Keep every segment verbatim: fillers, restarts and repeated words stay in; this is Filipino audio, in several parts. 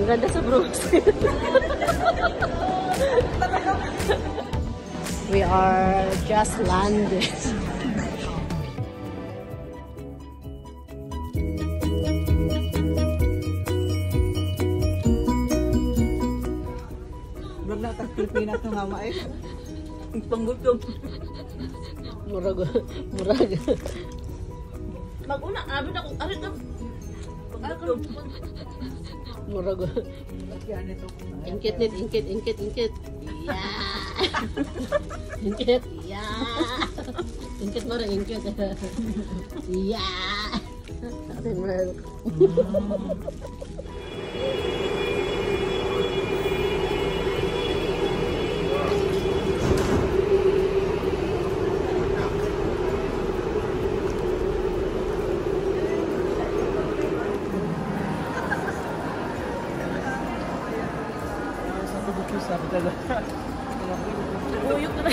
Maganda sa Brussels. We are just landed. Vlog na tag Pilipinas ng mama eh. Panggutom. Murag. Murag. Mag-una, abid ako. Arit na. Murag. Ingkit nit, ingkit, ingkit, ingkit. Yeah. Ingkit. Yeah. Ingkit mo rin, ingkit. Yeah. Atin mo rin. Uyok na.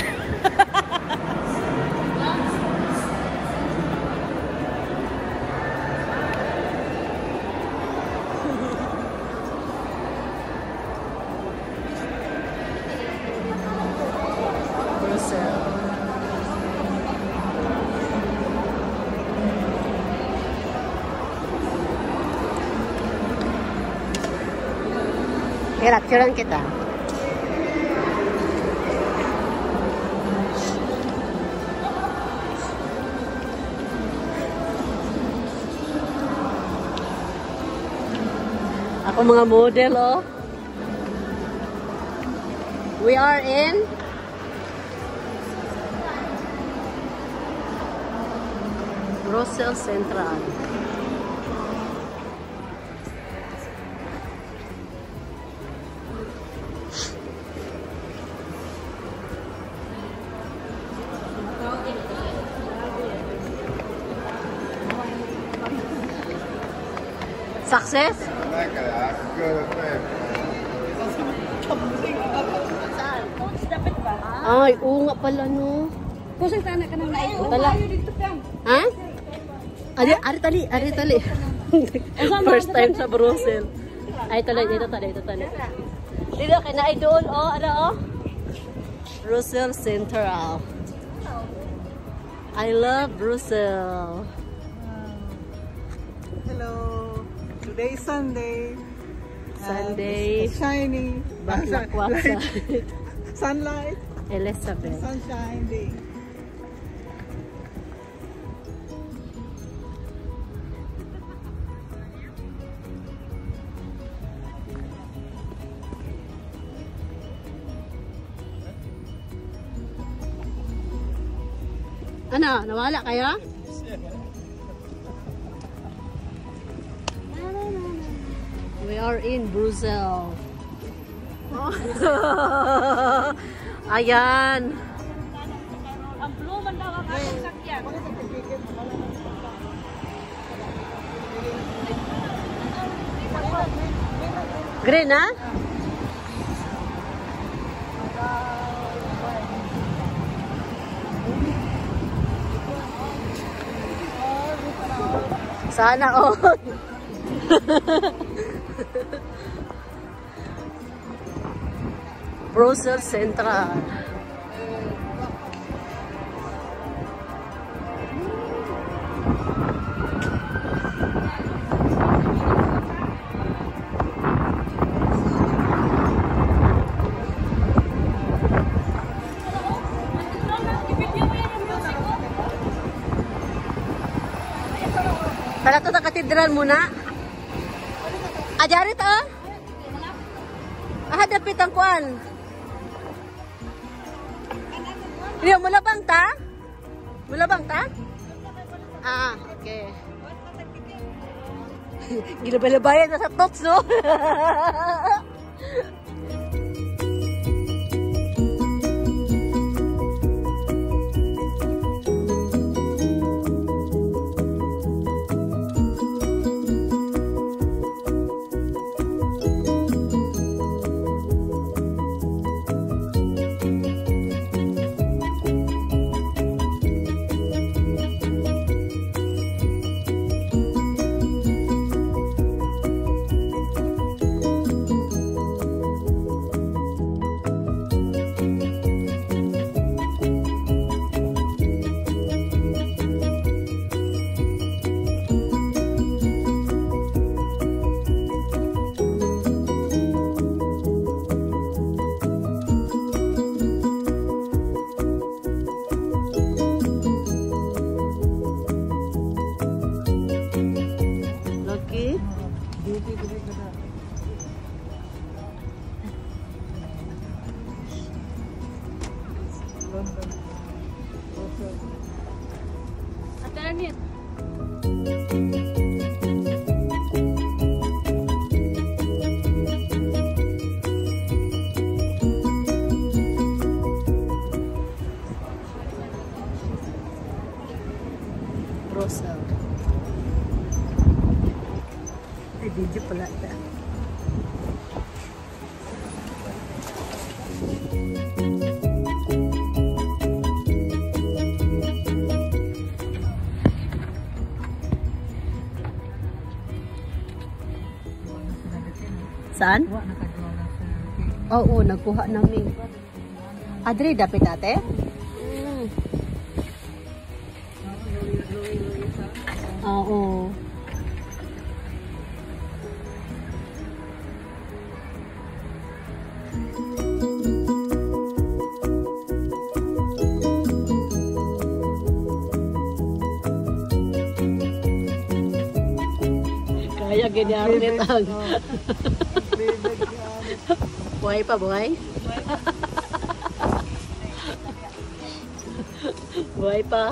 Kira, kiran kita. Ako mga model, oh. We are in Brussels Central. Success? Dapat ba? Ay, oo nga pala, no. Kusang sana ka nang naipo. Tala. Ha? Ari, ari tali, ari tali. First time sa Brussels. Ay, tali, dito tali, dito tali. Dito, kaya na idol, oh, ano, oh? Brussels Central. I love Brussels. Hello. Today is Sunday. Sunday. Uh, shiny. Baklakwak sa Sunlight. Elizabeth. Sunshine day. Ano? Nawala kayo? We are in Brussels. Oh. Ayan. Ang blue man daw ang aking sakyan. Green, ha? Sana all. Brussels Central. Tara to sa katedral muna. Ajarit ah. Ah, dapit ang kuan. Hindi mo labang ta? Mulabang ta? Ah, okay. Ginabalabayan na sa tots, no? Ate Arnit. Brussels. Ay, video pala. Saan? Oo, nagkuha namin. Adre, dapit ate? Mm. Oo. Kaya ganyan rin ang... Buhay pa, buhay? Buhay pa.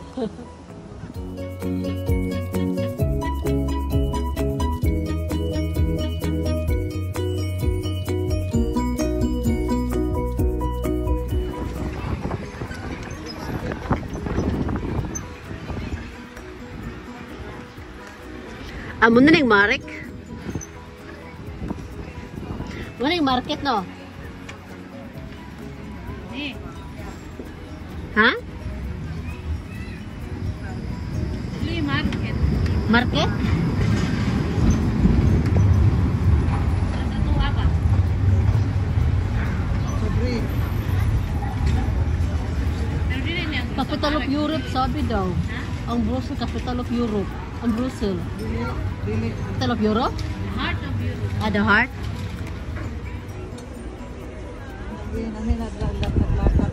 Amo na ning Marek. Mo ning market no? Ni. Ha? Li market. Market? Sa tuwa ba? Sobre. Pero dili niya. Capital of Europe sabi daw. Ha? Ang Brussels, capital of Europe. Ang Brussels. Dili. Dili. Capital of Europe? Heart of Europe. Ah, the heart? Dili namin naglalakad-lakad.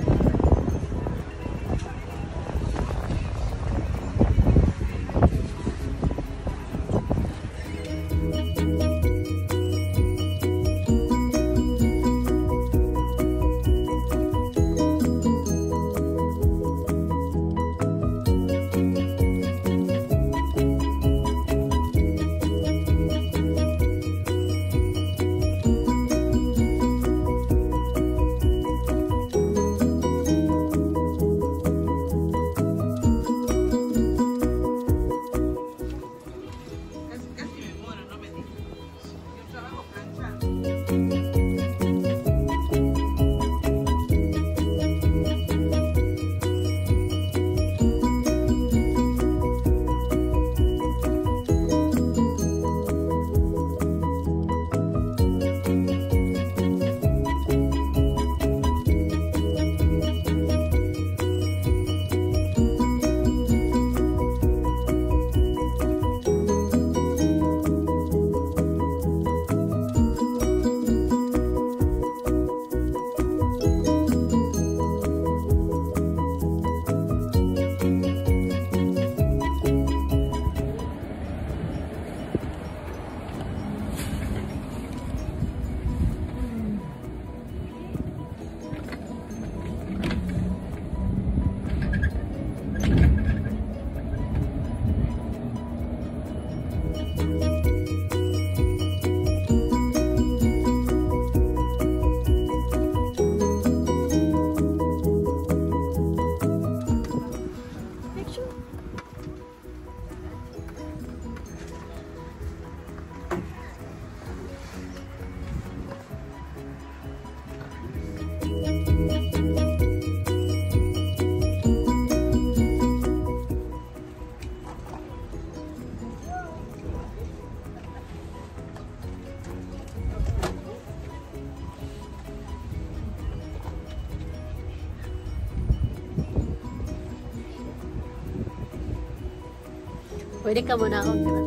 Pwede ka muna ako, di ba?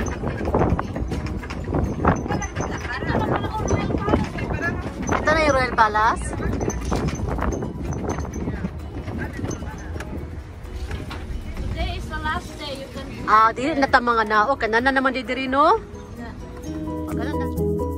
Ito na yung Royal balas. Today is the last day. You can Ah, dili na ta mga nao. Kana na naman di diri no? Pagala na.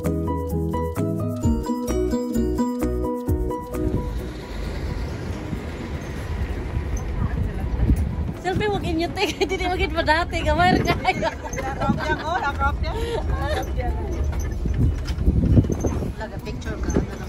Selfie wag inyo take. Dili wag it padati. Gamay ra kayo. Nakrop yan, oh, nakrop yan. Laga picture ka.